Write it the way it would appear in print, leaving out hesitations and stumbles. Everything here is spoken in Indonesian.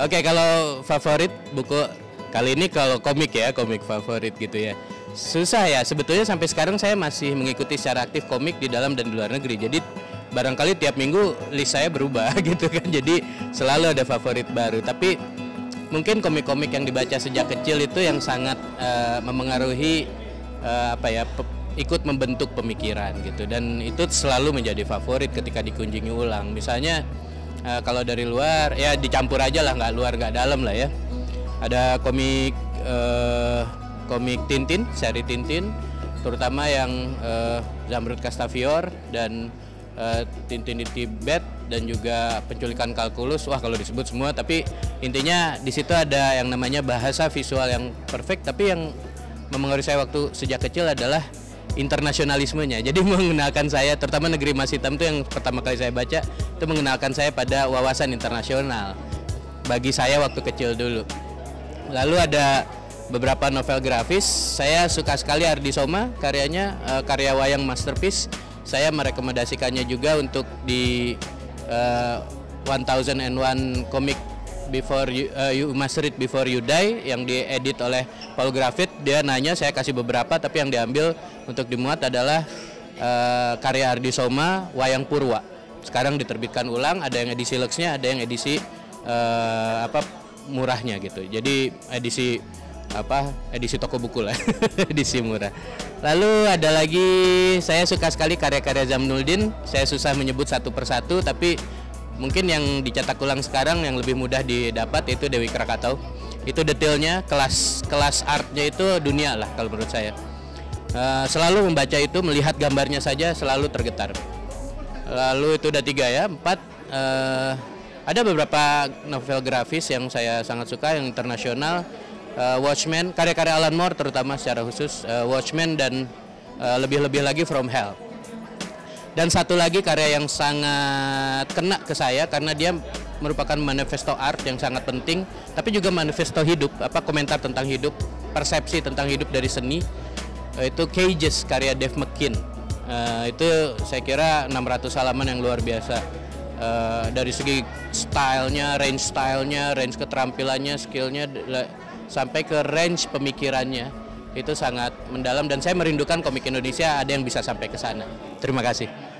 Oke, kalau favorit buku kali ini kalau komik ya, komik favorit gitu ya. Susah ya, sebetulnya sampai sekarang saya masih mengikuti secara aktif komik di dalam dan di luar negeri. Jadi barangkali tiap minggu list saya berubah gitu kan. Jadi selalu ada favorit baru. Tapi mungkin komik-komik yang dibaca sejak kecil itu yang sangat memengaruhi ikut membentuk pemikiran gitu. Dan itu selalu menjadi favorit ketika dikunjungi ulang. Misalnya kalau dari luar ya dicampur aja lah, nggak luar nggak dalam lah ya. Ada komik Tintin, seri Tintin, terutama yang Zamrud Castafiore dan Tintin di Tibet dan juga penculikan kalkulus. Wah, kalau disebut semua, tapi intinya di situ ada yang namanya bahasa visual yang perfect, tapi yang memengaruhi saya waktu sejak kecil adalah internasionalismenya. Jadi mengenalkan saya, terutama Negeri Emas Hitam itu yang pertama kali saya baca, itu mengenalkan saya pada wawasan internasional bagi saya waktu kecil dulu. Lalu ada beberapa novel grafis. Saya suka sekali Ardi Soma, karyanya karya wayang masterpiece. Saya merekomendasikannya juga untuk di 1001 Comic Before You Must Read Before You Die yang diedit oleh Paul Graffit. Dia nanya, saya kasih beberapa, tapi yang diambil untuk dimuat adalah karya Ardi Soma, Wayang Purwa. Sekarang diterbitkan ulang, ada yang edisi luxe-nya, ada yang edisi murahnya gitu. Jadi edisi toko buku lah, edisi murah. Lalu ada lagi, saya suka sekali karya-karya Zamnuldin. Saya susah menyebut satu persatu, tapi mungkin yang dicetak ulang sekarang yang lebih mudah didapat itu Dewi Krakatau. Itu detailnya, kelas artnya itu dunia lah kalau menurut saya. Selalu membaca itu, melihat gambarnya saja selalu tergetar. Lalu itu udah 3 ya, 4. Ada beberapa novel grafis yang saya sangat suka, yang internasional. Watchmen, karya-karya Alan Moore terutama secara khusus, Watchmen dan lebih-lebih lagi From Hell. Dan satu lagi karya yang sangat kena ke saya karena dia merupakan manifesto art yang sangat penting, tapi juga manifesto hidup, komentar tentang hidup, persepsi tentang hidup dari seni. Itu Cages, karya Dave McKean. Itu saya kira 600 halaman yang luar biasa. Dari segi stylenya, range keterampilannya, skillnya, sampai ke range pemikirannya, itu sangat mendalam dan saya merindukan komik Indonesia ada yang bisa sampai ke sana. Terima kasih.